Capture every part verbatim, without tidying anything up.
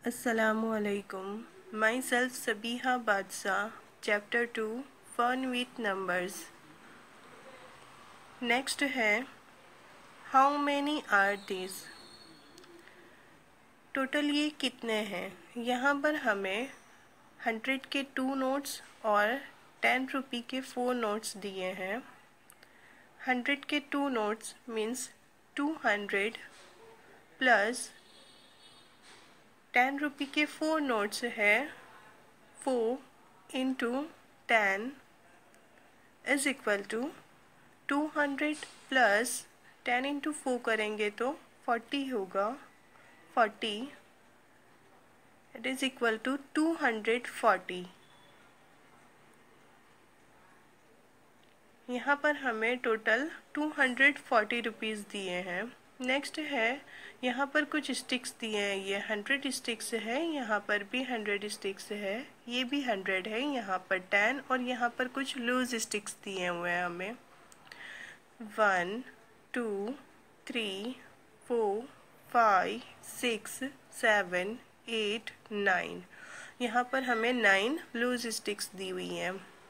Assalamualaikum. Myself Sabiha Badshah, Chapter two, Fun with Numbers. Next है How many are these? Total ये कितने हैं? यहाँ पर हमें हंड्रेड के टू नोट्स और टेन रुपी के फोर नोट्स दिए हैं. हंड्रेड के two notes means two hundred plus ten rupee के फोर नोट्स है four into ten is equal to two hundred plus ten into four करेंगे तो फोर्टी होगा. Forty it is equal to two hundred forty. यहाँ पर हमें total two hundred forty rupees दिए हैं. नेक्स्ट है यहाँ पर कुछ स्टिक्स दिए हैं. ये हंड्रेड स्टिक्स है, यहाँ पर भी हंड्रेड स्टिक्स है, ये भी हंड्रेड है, यहाँ पर टेन और यहाँ पर कुछ लूज स्टिक्स दिए हुए हैं हमें. One two three four five six seven eight nine. यहाँ पर हमें नाइन लूज स्टिक्स दी हुई हैं.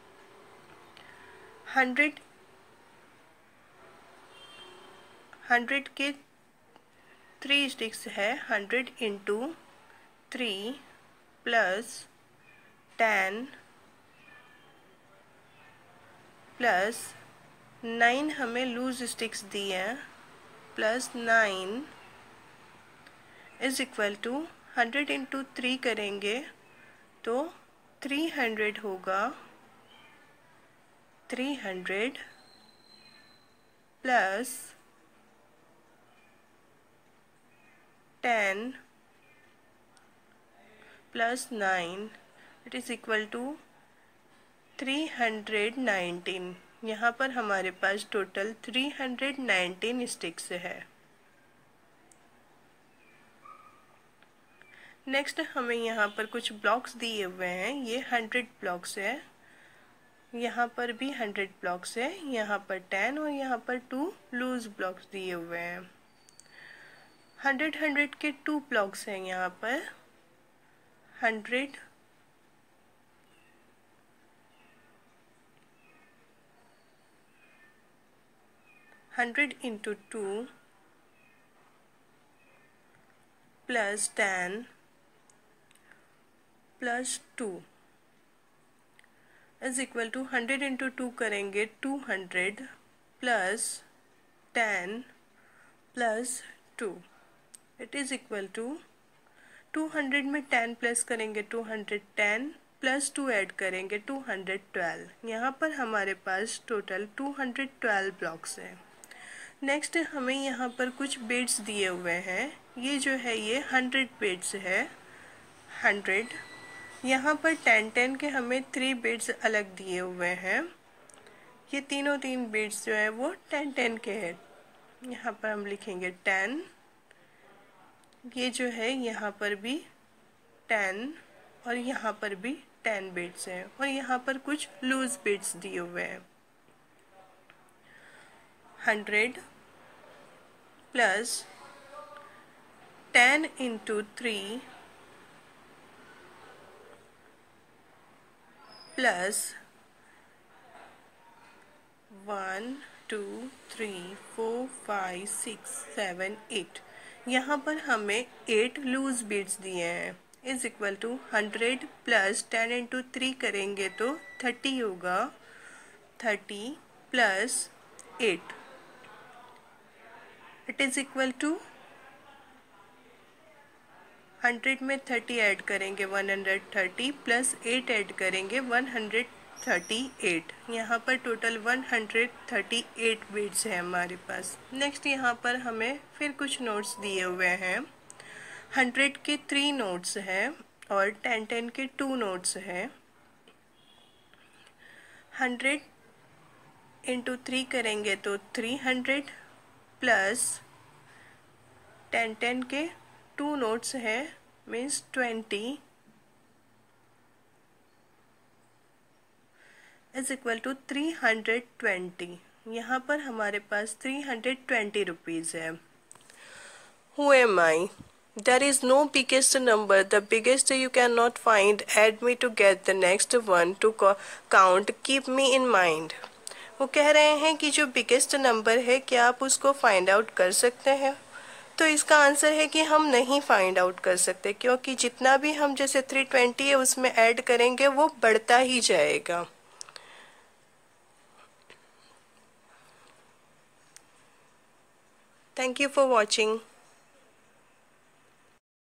हंड्रेड हंड्रेड के थ्री स्टिक्स है. Hundred into three plus ten plus nine हमें लूज स्टिक्स दी हैं plus nine is equal to hundred into three करेंगे तो थ्री हंड्रेड होगा. Three hundred plus ten plus nine it is equal to three hundred nineteen. यहाँ पर हमारे पास total three hundred nineteen sticks है. नेक्स्ट हमें यहाँ पर कुछ ब्लॉक्स दिए हुए हैं. ये हंड्रेड ब्लॉक्स है, यहाँ पर भी हंड्रेड ब्लॉक्स है, यहाँ पर टेन और यहाँ पर टू लूज ब्लॉक्स दिए हुए हैं. हंड्रेड हंड्रेड के टू ब्लॉक्स हैं यहाँ पर. Hundred hundred into two plus ten plus two is equal to hundred into two करेंगे two hundred plus ten plus two it is equal to two hundred में ten plus करेंगे two hundred ten plus two add करेंगे two hundred twelve. यहाँ पर हमारे पास total two hundred twelve blocks हैं. Next हमें यहाँ पर कुछ बेड्स दिए हुए हैं. ये जो है ये हंड्रेड बेड्स है. हंड्रेड यहाँ पर टेन टेन के हमें थ्री बेड्स अलग दिए हुए हैं. ये तीनों तीन बेड्स जो है वो टेन टेन के हैं. यहाँ पर हम लिखेंगे टेन. ये जो है यहाँ पर भी टेन और यहाँ पर भी टेन बेड्स हैं और यहाँ पर कुछ लूज बेड्स दिए हुए हैं. Hundred plus ten into three plus one two three four five six seven eight. यहाँ पर हमें एट लूज बीड्स दिए हैं is equal to hundred plus ten into three करेंगे तो थर्टी होगा. Thirty plus eight it is equal to hundred में thirty add करेंगे one hundred thirty plus eight add करेंगे वन हंड्रेड थर्टी एट. यहाँ पर total one hundred thirty eight beads है हमारे पास. नेक्स्ट यहाँ पर हमें फिर कुछ नोट्स दिए हुए हैं. हंड्रेड के थ्री नोट्स हैं और टेन टेन के टू नोट्स हैं. हंड्रेड इंटू थ्री करेंगे तो three hundred plus ten ten के टू नोट्स हैं means twenty is equal to three hundred twenty. यहाँ पर हमारे पास थ्री हंड्रेड ट्वेंटी रुपीज़ है. Who am I? There is no biggest number. The biggest you cannot find. Add me to get the next one to count. Keep me in mind. वो कह रहे हैं कि जो बिगेस्ट नंबर है क्या आप उसको फाइंड आउट कर सकते हैं। तो इसका आंसर है कि हम नहीं फाइंड आउट कर सकते, क्योंकि जितना भी हम जैसे थ्री ट्वेंटी है उसमें ऐड करेंगे वो बढ़ता ही जाएगा। Thank you for watching.